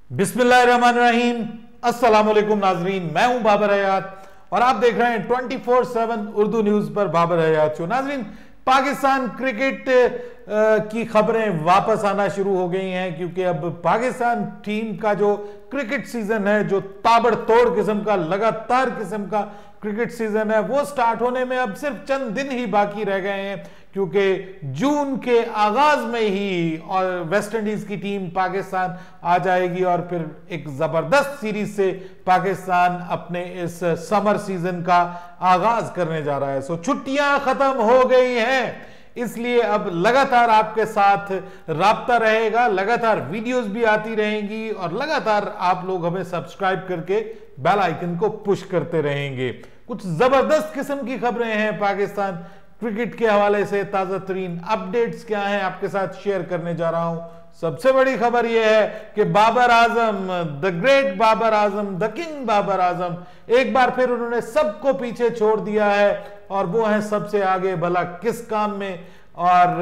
बिस्मिल्लाहिर्रहमानिर्रहीम। अस्सलाम वालेकुम नाजरीन, मैं हूं बाबर हयात और आप देख रहे हैं 24/7 उर्दू न्यूज पर बाबर हयात शो। नाजरीन, पाकिस्तान क्रिकेट की खबरें वापस आना शुरू हो गई हैं क्योंकि अब पाकिस्तान टीम का जो क्रिकेट सीजन है, जो ताबड़तोड़ किस्म का, लगातार किस्म का क्रिकेट सीजन है, वो स्टार्ट होने में अब सिर्फ चंद दिन ही बाकी रह गए हैं क्योंकि जून के आगाज में ही और वेस्ट इंडीज की टीम पाकिस्तान आ जाएगी और फिर एक जबरदस्त सीरीज से पाकिस्तान अपने इस समर सीजन का आगाज करने जा रहा है। सो छुट्टियां खत्म हो गई हैं, इसलिए अब लगातार आपके साथ राब्ता रहेगा, लगातार वीडियोस भी आती रहेंगी और लगातार आप लोग हमें सब्सक्राइब करके बेल आइकन को पुश करते रहेंगे। कुछ जबरदस्त किस्म की खबरें हैं पाकिस्तान क्रिकेट के हवाले से, ताजा तरीन अपडेट्स क्या हैं आपके साथ शेयर करने जा रहा हूं। सबसे बड़ी खबर यह है कि Babar Azam, the great Babar Azam, the king Babar Azam, एक बार फिर उन्होंने सबको पीछे छोड़ दिया है और वो है सबसे आगे। भला किस काम में और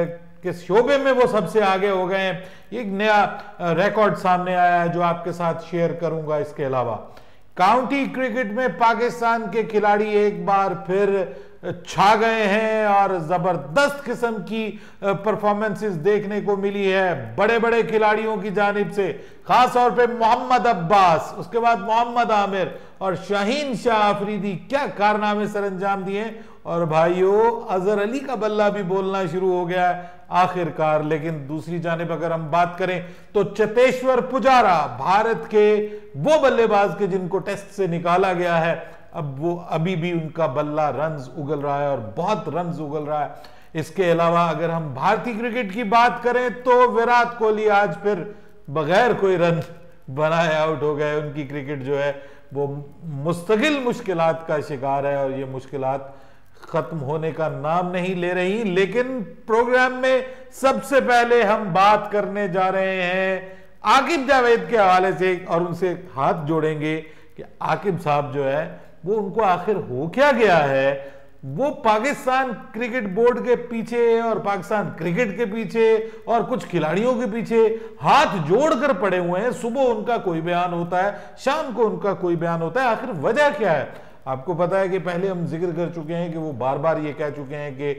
किस शोबे में वो सबसे आगे हो गए हैं, एक नया रिकॉर्ड सामने आया है जो आपके साथ शेयर करूंगा। इसके अलावा काउंटी क्रिकेट में पाकिस्तान के खिलाड़ी एक बार फिर छा गए हैं और जबरदस्त किस्म की परफॉर्मेंसेस देखने को मिली है बड़े बड़े खिलाड़ियों की जानिब से, खास तौर पे मोहम्मद अब्बास, उसके बाद मोहम्मद आमिर और शाहीन शाह अफरीदी। क्या कारनामे सर अंजाम दिए। और भाइयों, अजहर अली का बल्ला भी बोलना शुरू हो गया है आखिरकार। लेकिन दूसरी जानिब अगर हम बात करें तो चेतेश्वर पुजारा, भारत के वो बल्लेबाज के जिनको टेस्ट से निकाला गया है, अब वो अभी भी उनका बल्ला रन्स उगल रहा है और बहुत रन्स उगल रहा है। इसके अलावा अगर हम भारतीय क्रिकेट की बात करें तो विराट कोहली आज फिर बगैर कोई रन बनाए आउट हो गए। उनकी क्रिकेट जो है वो मुस्तकिल मुश्किलात का शिकार है और ये मुश्किलात खत्म होने का नाम नहीं ले रही। लेकिन प्रोग्राम में सबसे पहले हम बात करने जा रहे हैं आकिब जावेद के हवाले से और उनसे हाथ जोड़ेंगे कि आकिब साहब जो है वो, उनको आखिर हो क्या गया है। वो पाकिस्तान क्रिकेट बोर्ड के पीछे और पाकिस्तान क्रिकेट के पीछे और कुछ खिलाड़ियों के पीछे हाथ जोड़कर पड़े हुए हैं। सुबह उनका कोई बयान होता है, शाम को उनका कोई बयान होता है। आखिर वजह क्या है? आपको पता है कि पहले हम जिक्र कर चुके हैं कि वो बार बार ये कह चुके हैं कि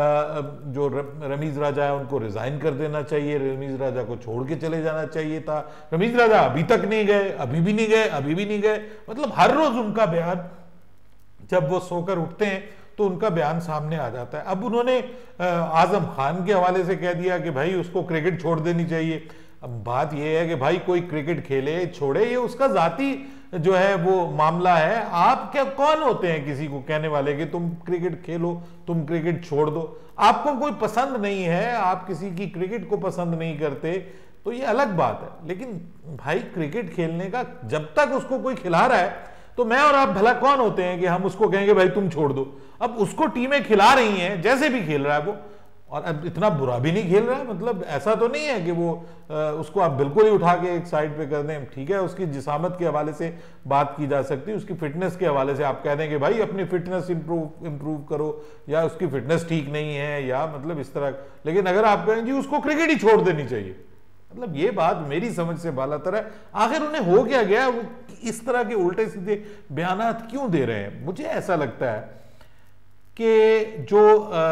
जो रमीज राजा है उनको रिजाइन कर देना चाहिए, रमीज राजा को छोड़ के चले जाना चाहिए था। रमीज राजा अभी तक नहीं गए, अभी भी नहीं गए, अभी भी नहीं गए। मतलब हर रोज उनका बयान, जब वो सोकर उठते हैं तो उनका बयान सामने आ जाता है। अब उन्होंने आजम खान के हवाले से कह दिया कि भाई उसको क्रिकेट छोड़ देनी चाहिए। अब बात यह है कि भाई कोई क्रिकेट खेले छोड़े, ये उसका जाती जो है वो मामला है। आप क्या कौन होते हैं किसी को कहने वाले कि तुम क्रिकेट खेलो, तुम क्रिकेट छोड़ दो। आपको कोई पसंद नहीं है, आप किसी की क्रिकेट को पसंद नहीं करते तो ये अलग बात है। लेकिन भाई क्रिकेट खेलने का जब तक उसको कोई खिला रहा है तो मैं और आप भला कौन होते हैं कि हम उसको कहेंगे भाई तुम छोड़ दो। अब उसको टीमें खिला रही हैं, जैसे भी खेल रहा है वो, और अब इतना बुरा भी नहीं खेल रहा है। मतलब ऐसा तो नहीं है कि वो उसको आप बिल्कुल ही उठा के एक साइड पे कर दें। ठीक है, उसकी जिसामत के हवाले से बात की जा सकती है, उसकी फिटनेस के हवाले से आप कह दें कि भाई अपनी फिटनेस इंप्रूव करो, या उसकी फिटनेस ठीक नहीं है, या मतलब इस तरह। लेकिन अगर आप कहें जी उसको क्रिकेट ही छोड़ देनी चाहिए, मतलब ये बात मेरी समझ से बालातर है। आखिर उन्हें हो क्या गया, वो इस तरह के उल्टे सीधे बयानात क्यों दे रहे हैं? मुझे ऐसा लगता है कि जो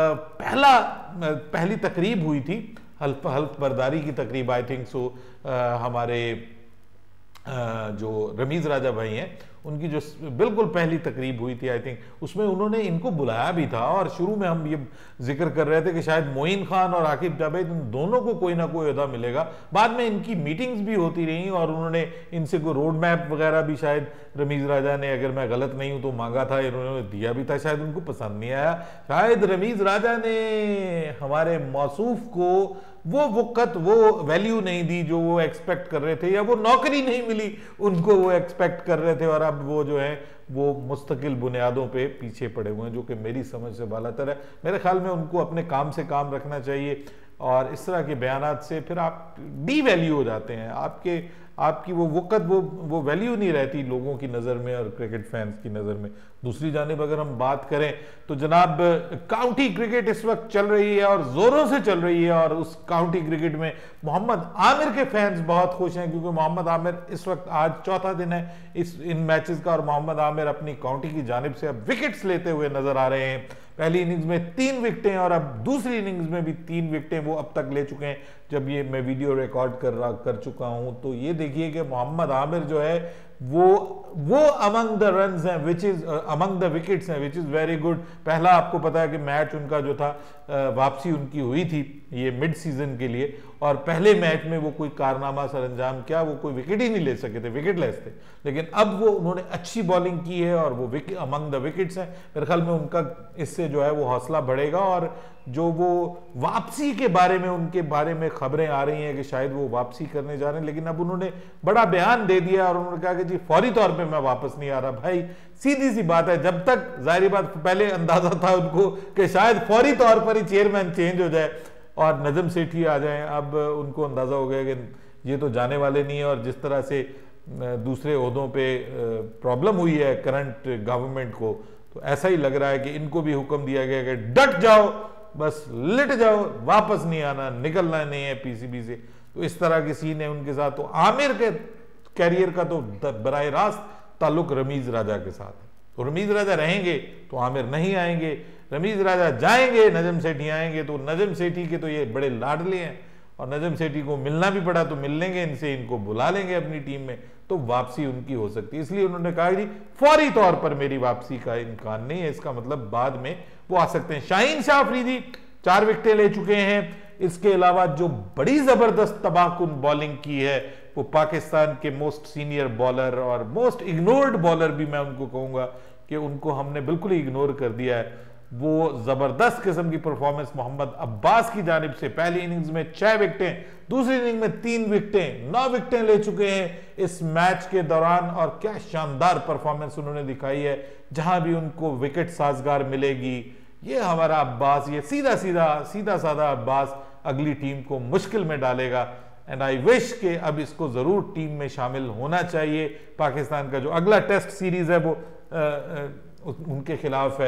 पहली तकरीब हुई थी, हल्फ बर्दारी की तकरीब, आई थिंक सो, हमारे जो रमीज राजा भाई हैं उनकी जो बिल्कुल पहली तकरीब हुई थी, आई थिंक उसमें उन्होंने इनको बुलाया भी था। और शुरू में हम ये जिक्र कर रहे थे कि शायद मोइन खान और आकिब जावेद, इन दोनों को कोई ना कोई अहदा मिलेगा। बाद में इनकी मीटिंग्स भी होती रही और उन्होंने इनसे कोई रोड मैप वगैरह भी शायद रमीज राजा ने, अगर मैं गलत नहीं हूं तो, मांगा था, इन्होंने दिया भी था। शायद उनको पसंद नहीं आया, शायद रमीज राजा ने हमारे मौसूफ को वो वक़्त वो वैल्यू नहीं दी जो वो एक्सपेक्ट कर रहे थे, या वो नौकरी नहीं मिली उनको वो एक्सपेक्ट कर रहे थे। और अब वो जो है वो मुस्तकिल बुनियादों पे पीछे पड़े हुए हैं, जो कि मेरी समझ से बालातर है। मेरे ख्याल में उनको अपने काम से काम रखना चाहिए। और इस तरह के बयानात से फिर आप डी वैल्यू हो जाते हैं, आपकी वो वक़्त वो वैल्यू नहीं रहती लोगों की नज़र में और क्रिकेट फैंस की नज़र में। दूसरी जानिब अगर हम बात करें तो जनाब काउंटी क्रिकेट इस वक्त चल रही है और ज़ोरों से चल रही है, और उस काउंटी क्रिकेट में मोहम्मद आमिर के फैंस बहुत खुश हैं क्योंकि मोहम्मद आमिर इस वक्त आज चौथा दिन है इन मैचेस का, और मोहम्मद आमिर अपनी काउंटी की जानिब से अब विकेट्स लेते हुए नजर आ रहे हैं। पहली इनिंग्स में 3 विकेटें और अब दूसरी इनिंग्स में भी 3 विकेटें वो अब तक ले चुके हैं जब ये मैं वीडियो रिकॉर्ड कर चुका हूं। तो ये देखिए कि मोहम्मद आमिर जो है वो अमंग द रन्स हैं which is among the wickets हैं विच इज वेरी गुड। पहला आपको पता है कि मैच उनका जो था वापसी उनकी हुई थी ये मिड सीजन के लिए, और पहले मैच में वो कोई कारनामा सरंजाम क्या, वो कोई विकेट ही नहीं ले सके थे, विकेटलेस थे, लेकिन अब वो उन्होंने अच्छी बॉलिंग की है और वो अमंग द विकेट्स हैं। मेरे ख्याल में उनका इससे जो है वो हौसला बढ़ेगा, और जो वो वापसी के बारे में उनके बारे में खबरें आ रही हैं कि शायद वो वापसी करने जा रहे हैं, लेकिन अब उन्होंने बड़ा बयान दे दिया और उन्होंने कहा कि जी फौरी तौर पे मैं वापस नहीं आ रहा। भाई सीधी सी बात है, जब तक जाहिर बात पहले अंदाजा था उनको कि शायद फौरी तौर पर ही चेयरमैन चेंज हो जाए और नजम सेठी आ जाएं, अब उनको अंदाजा हो गया कि ये तो जाने वाले नहीं है, और जिस तरह से दूसरे ओहदों पे प्रॉब्लम हुई है करंट गवर्नमेंट को, तो ऐसा ही लग रहा है कि इनको भी हुक्म दिया गया कि डट जाओ, बस लिट जाओ, वापस नहीं आना, निकलना नहीं है पीसीबी से। तो इस तरह की सीन है उनके साथ। तो आमिर के कैरियर का तो बराह रास्त ताल्लुक रमीज राजा के साथ है, तो रमीज राजा रहेंगे तो आमिर नहीं आएंगे, रमीज राजा जाएंगे नजम सेठी आएंगे। तो नजम सेठी के तो ये बड़े लाडले हैं, और नजम सेठी को मिलना भी पड़ा तो मिल लेंगे इनसे, इनको बुला लेंगे अपनी टीम में, तो वापसी उनकी हो सकती है। इसलिए उन्होंने कहा जी फौरी तौर पर मेरी वापसी का इम्कान नहीं है, इसका मतलब बाद में वो आ सकते हैं। शाहीन शाह अफरीदी 4 विकेटें ले चुके हैं। इसके अलावा जो बड़ी जबरदस्त तबाहकुन बॉलिंग की है वो पाकिस्तान के मोस्ट सीनियर बॉलर और मोस्ट इग्नोर्ड बॉलर भी मैं उनको कहूंगा कि उनको हमने बिल्कुल ही इग्नोर कर दिया है, वो जबरदस्त किस्म की परफॉर्मेंस मोहम्मद अब्बास की जानिब से। पहली इनिंग्स में 6 विकेटें, दूसरी इनिंग में 3 विकेटें, 9 विकेटें ले चुके हैं इस मैच के दौरान, और क्या शानदार परफॉर्मेंस उन्होंने दिखाई है। जहां भी उनको विकेट साजगार मिलेगी, ये हमारा अब्बास, ये सीधा साधा अब्बास अगली टीम को मुश्किल में डालेगा। एंड आई विश के अब इसको जरूर टीम में शामिल होना चाहिए। पाकिस्तान का जो अगला टेस्ट सीरीज है वो उनके खिलाफ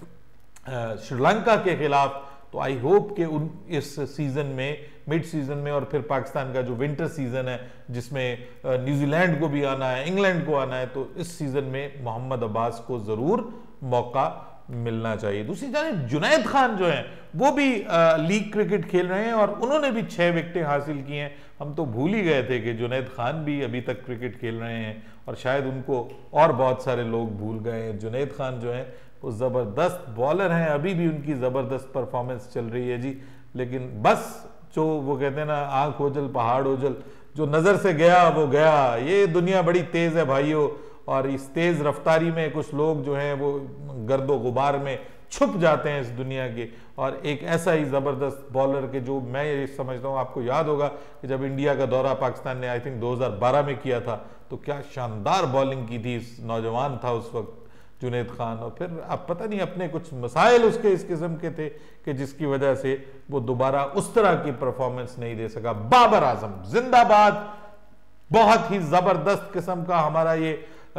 है श्रीलंका के खिलाफ, तो आई होप कि इस सीजन में, मिड सीजन में, और फिर पाकिस्तान का जो विंटर सीजन है जिसमें न्यूजीलैंड को भी आना है, इंग्लैंड को आना है, तो इस सीजन में मोहम्मद अब्बास को जरूर मौका मिलना चाहिए। दूसरी जानिब जुनैद खान जो हैं वो भी लीग क्रिकेट खेल रहे हैं और उन्होंने भी 6 विकेटें हासिल की हैं। हम तो भूल ही गए थे कि जुनैद खान भी अभी तक क्रिकेट खेल रहे हैं, और शायद उनको और बहुत सारे लोग भूल गए हैं। जुनैद खान जो हैं वो ज़बरदस्त बॉलर हैं, अभी भी उनकी ज़बरदस्त परफॉर्मेंस चल रही है जी। लेकिन बस जो वो कहते हैं ना, आंख ओझल पहाड़ ओझल, जो नज़र से गया वो गया। ये दुनिया बड़ी तेज़ है भाइयों, और इस तेज़ रफ्तारी में कुछ लोग जो हैं वो गर्दो गुबार में छुप जाते हैं इस दुनिया के। और एक ऐसा ही ज़बरदस्त बॉलर के जो मैं ये समझता हूँ, आपको याद होगा कि जब इंडिया का दौरा पाकिस्तान ने आई थिंक 2012 में किया था, तो क्या शानदार बॉलिंग की थी। नौजवान था उस वक्त जुनैद खान, और फिर अब पता नहीं अपने कुछ मसाइल उसके इस किस्म के थे कि जिसकी वजह से वो दोबारा उस तरह की परफॉर्मेंस नहीं दे सका। बाबर आजम जिंदाबाद, बहुत ही ज़बरदस्त किस्म का हमारा ये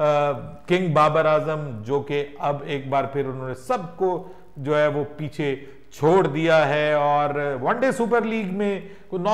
किंग बाबर आजम, जो कि अब एक बार फिर उन्होंने सबको जो है वो पीछे छोड़ दिया है, और वनडे सुपर लीग में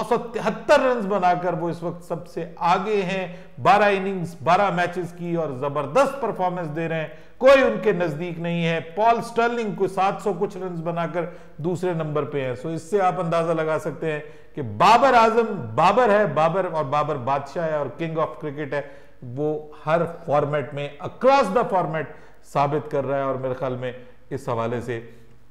973 रन बनाकर वो इस वक्त सबसे आगे हैं। 12 इनिंग्स 12 मैचेस की और जबरदस्त परफॉर्मेंस दे रहे हैं, कोई उनके नजदीक नहीं है। पॉल स्टर्लिंग को 700 कुछ रन बनाकर दूसरे नंबर पे हैं। सो इससे आप अंदाजा लगा सकते हैं कि बाबर आजम बाबर है, बाबर और बाबर बादशाह है और किंग ऑफ क्रिकेट है। वो हर फॉर्मेट में अक्रॉस द फॉर्मेट साबित कर रहा है, और मेरे ख्याल में इस हवाले से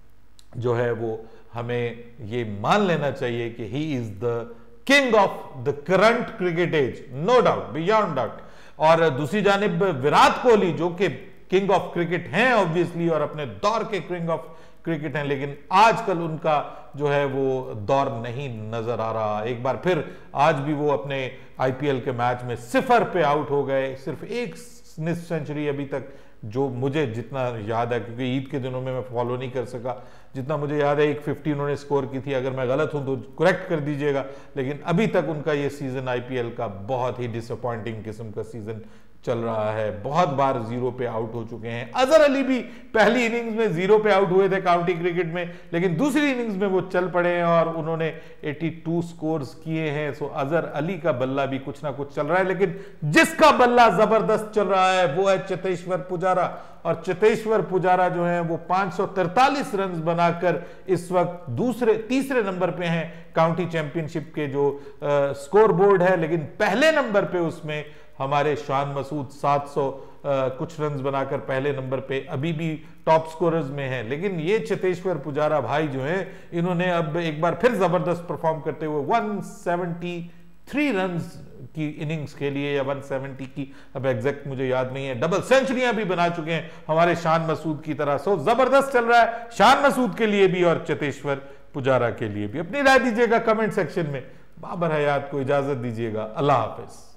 जो है वो हमें ये मान लेना चाहिए कि he is the king of the current cricket age, no doubt, beyond doubt. और दूसरी जानिब विराट कोहली जो कि किंग ऑफ क्रिकेट हैं ऑब्वियसली, और अपने दौर के किंग ऑफ क्रिकेट हैं, लेकिन आजकल उनका जो है वो दौर नहीं नजर आ रहा। एक बार फिर आज भी वो अपने आईपीएल के मैच में 0 पे आउट हो गए। सिर्फ एक निस्फ सेंचुरी अभी तक जो मुझे जितना याद है, क्योंकि ईद के दिनों में मैं फॉलो नहीं कर सका, जितना मुझे याद है 150 उन्होंने स्कोर की थी, अगर मैं गलत हूं तो करेक्ट कर दीजिएगा। लेकिन अभी तक उनका ये सीजन आईपीएल का बहुत ही डिसअपॉइंटिंग किस्म का सीजन चल रहा है। बहुत बार जीरो पे आउट हो चुके हैं। अजहर अली भी पहली इनिंग्स में जीरो पे आउट हुए थे काउंटी क्रिकेट में, लेकिन दूसरी इनिंग्स में वो चल पड़े हैं और उन्होंने 82 स्कोर्स किए हैं। सो अजहर अली का बल्ला भी कुछ ना कुछ चल रहा है, लेकिन जिसका बल्ला जबरदस्त चल रहा है वो है चेतेश्वर पुजारा। और चेतेश्वर पुजारा जो है वो 543 रन बनाकर इस वक्त तीसरे नंबर पे हैं काउंटी चैंपियनशिप के जो स्कोर बोर्ड है। लेकिन पहले नंबर पे उसमें हमारे शान मसूद 700 कुछ रन्स बनाकर पहले नंबर पे अभी भी टॉप स्कोरर्स में हैं। लेकिन ये चेतेश्वर पुजारा भाई जो हैं, इन्होंने अब एक बार फिर जबरदस्त परफॉर्म करते हुए 173 रन्स की इनिंग्स के लिए, या 170 की अब एग्जैक्ट मुझे याद नहीं है, डबल सेंचुरियां भी बना चुके हैं हमारे शान मसूद की तरह। सो जबरदस्त चल रहा है शान मसूद के लिए भी और चेतेश्वर पुजारा के लिए भी। अपनी राय दीजिएगा कमेंट सेक्शन में। बाबर हयात को इजाजत दीजिएगा। अल्लाह हाफिज।